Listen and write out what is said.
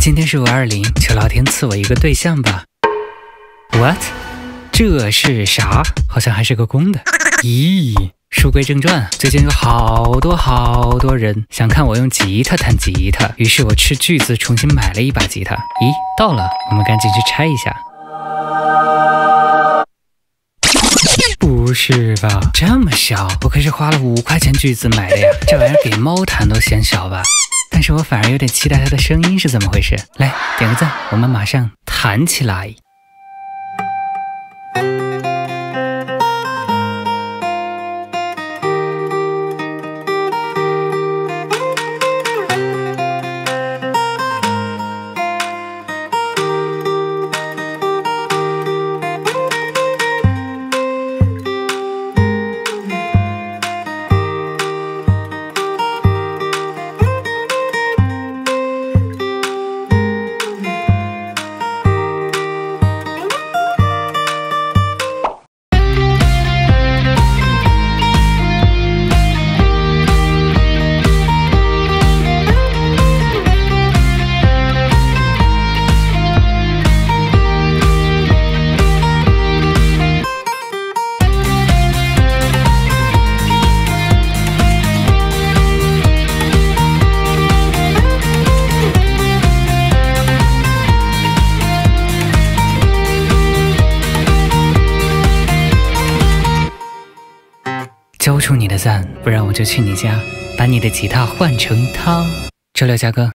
今天是520，求老天赐我一个对象吧。What？ 这是啥？好像还是个公的。咦，书归正传，最近有好多人想看我用吉他弹吉他，于是我斥巨资重新买了一把吉他。咦，到了，我们赶紧去拆一下。不是吧，这么小？我可是花了5块钱巨资买的呀，这玩意儿给猫弹都嫌小吧？但是我反而有点期待它的声音是怎么回事。来，点个赞，我们马上弹起来。交出你的赞，不然我就去你家把你的吉他换成它。周六加哥。